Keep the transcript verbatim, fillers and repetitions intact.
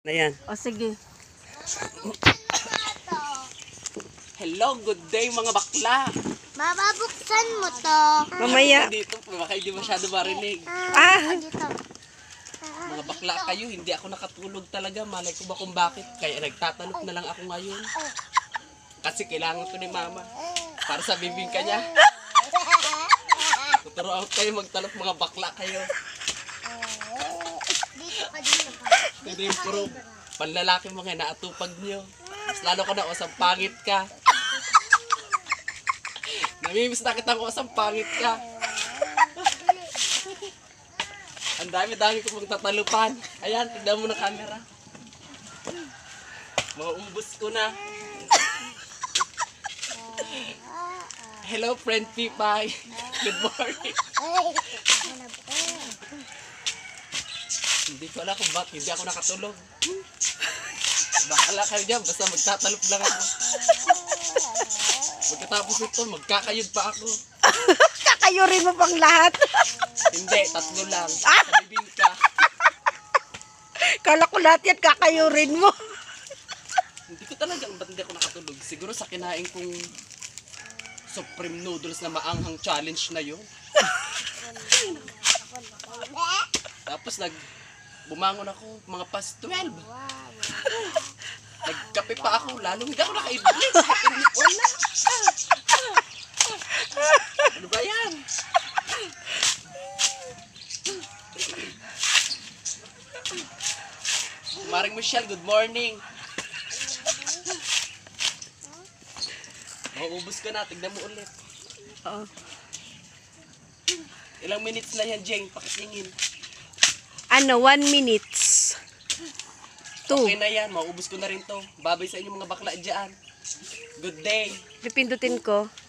Ayan. O sige. Hello, good day mga bakla. Mababuksan mo to. Mamaya. Dito, baka hindi masyado marinig. Ah! Dito. Mga bakla kayo, hindi ako nakatulog talaga. Malay ko ba kung bakit? Kaya nagtatanong na lang ako ngayon. Kasi kailangan ko ni mama. Para sa bibingka niya. Tuturuan ko kayo magtalok, mga bakla kayo. Dito ka, dito ka. Hindi yung puro panlalaki mga naatupag niyo. Mas lalo ka na osang pangit ka. Namimiss na kita kung osang pangit ka. Ang dami-dami ko pang tatalupan. Ayan, tignan mo na camera. Mauubos ko na. Hello, friend Pipay. Good morning. Hindi ko alam kung bakit hindi ako nakatulog. Bakala kayo dyan, basta magtatalop lang ako. Pagkatapos ito, magkakayod pa ako. Kakayurin mo pang lahat. Hindi, tatlo lang. Sa bibingka. Kala ko lahat yan kakayurin mo. Hindi ko talaga, ba't hindi ako nakatulog? Siguro sa kinain kong Supreme Noodles na maanghang challenge na yun. Tapos nag bumangon ako mga past twelve. Nagkape pa ako, lalong hindi ako nakaibig. Wala. Ano ba yan? Maring Michelle, good morning. Mauubos ka na, tignan mo ulit. Oo. Ilang minutes na yan, Jeng, pakitingin. Ano, one minutes. Two. Okay na yan, mauubos ko na rin to. Babay sa inyo mga bakla dyan. Good day. Pipindutin ko.